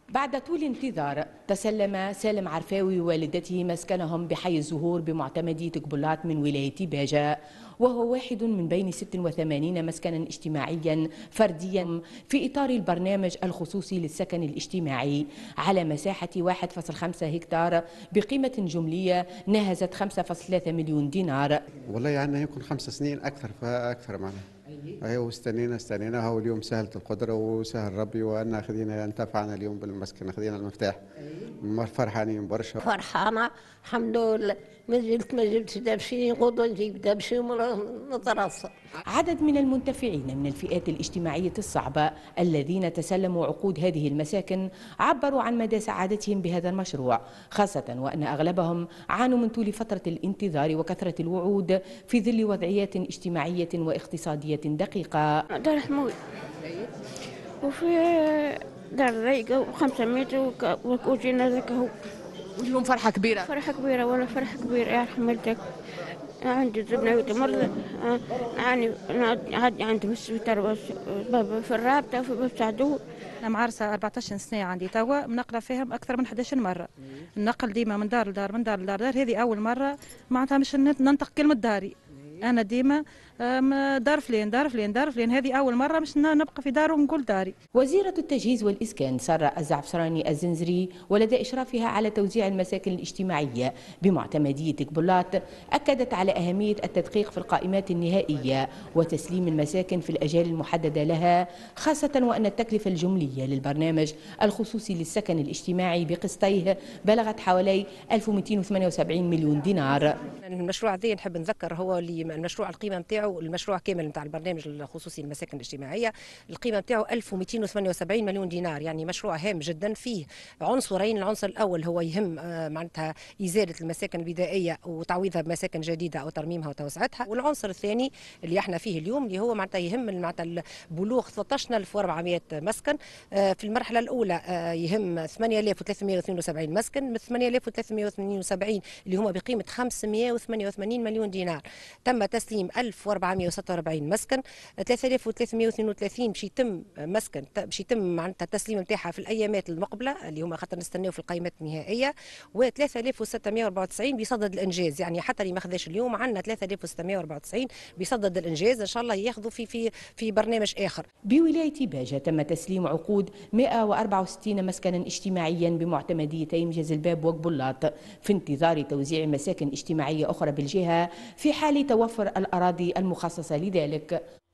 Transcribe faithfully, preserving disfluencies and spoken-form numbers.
بعد طول انتظار تسلم سالم عرفاوي ووالدته مسكنهم بحي الزهور بمعتمدية قبلات من ولاية باجة، وهو واحد من بين ستة وثمانين مسكنا اجتماعيا فرديا في إطار البرنامج الخصوصي للسكن الاجتماعي على مساحة واحد فاصلة خمسة هكتار بقيمة جملية ناهزت خمسة فاصلة ثلاثة مليون دينار. والله يعني يمكن خمس سنين اكثر فاكثر معنا. ايوه واستنينا استنينا هو اليوم سهلت القدره وسهل ربي وان خذينا انتفعنا اليوم بالمسكن خذينا المفتاح. فرحانين برشا. فرحانه الحمد لله. ما زلت ما جبتش دبشين غدوه نجيب دبشين ونترصى. عدد من المنتفعين من الفئات الاجتماعية الصعبة الذين تسلموا عقود هذه المساكن عبروا عن مدى سعادتهم بهذا المشروع، خاصة وأن أغلبهم عانوا من طول فترة الانتظار وكثرة الوعود في ظل وضعيات اجتماعية واقتصادية دقيقة. دار حمود وفي دار رايقة وخمسة متر وجينا ذاك هو. اليوم فرحة كبيرة. فرحة كبيرة ولا فرحة كبيرة يا حملتك. عندي زبنة مرضى يعني عندي عندي بالسبيطار بس في الرابطة في باب سعدون. أنا معرسة أربعة عشر سنة عندي توا منقلة فيهم أكثر من إحدى عشرة مرة. النقل ديما من دار لدار من دار لدار دار. هذه أول مرة معناتها مش ننطق كلمة داري. أنا ديما دار فلان دار فلان دار فلان، هذه أول مرة مش نبقى في دار ونقول داري. وزيرة التجهيز والإسكان سارة الزعفراني الزنزري ولدى إشرافها على توزيع المساكن الاجتماعية بمعتمدية قبلات أكدت على أهمية التدقيق في القائمات النهائية وتسليم المساكن في الأجال المحددة لها، خاصة وأن التكلفة الجملية للبرنامج الخصوصي للسكن الاجتماعي بقسطيه بلغت حوالي ألف ومئتين وثمانية وسبعين مليون دينار. المشروع ذي نحب نذكر هو اللي المشروع القيمة نتاعو المشروع كامل نتاع البرنامج الخصوصي للمساكن الاجتماعية القيمة نتاعو ألف ومئتين وثمانية وسبعين مليون دينار، يعني مشروع هام جدا فيه عنصرين. العنصر الأول هو يهم معناتها إزالة المساكن البدائية وتعويضها بمساكن جديدة أو ترميمها وتوسعتها، والعنصر الثاني اللي احنا فيه اليوم اللي هو معناتها يهم معناتها بلوغ ثلاثة عشر ألف وأربعمئة مسكن. في المرحلة الأولى يهم ثمانية آلاف وثلاثمئة واثنين وسبعين مسكن من ثمانية آلاف وثلاثمئة وثمانية وسبعين اللي هما بقيمة خمسمئة وثمانية وثمانين مليون دينار. تم تسليم ألف وأربعمئة وستة وأربعين مسكن. ثلاثة آلاف وثلاثمئة واثنين وثلاثين باش يتم مسكن باش يتم معناتها التسليم نتاعها في الايامات المقبله اللي هما خاطر نستناو في القائمات النهائيه، و ثلاثة آلاف وستمئة وأربعة وتسعين بصدد الانجاز، يعني حتى اللي ما خذاش اليوم عندنا ثلاثة آلاف وستمئة وأربعة وتسعين بصدد الانجاز ان شاء الله ياخذوا في في في برنامج اخر. بولايه باجه تم تسليم عقود مئة وأربعة وستين مسكنا اجتماعيا بمعتمديتي منجز الباب وقبلات في انتظار توزيع مساكن اجتماعيه اخرى بالجهه في حال توفر الاراضي المخصصه لذلك.